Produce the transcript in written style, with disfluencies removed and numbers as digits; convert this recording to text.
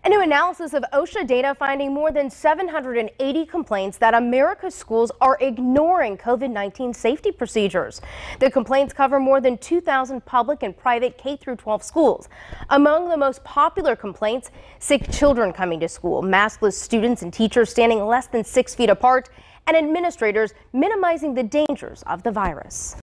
A new analysis of OSHA data finding more than 780 complaints that America's schools are ignoring COVID-19 safety procedures. The complaints cover more than 2,000 public and private K-12 schools. Among the most popular complaints, sick children coming to school, maskless students and teachers standing less than 6 feet apart, and administrators minimizing the dangers of the virus.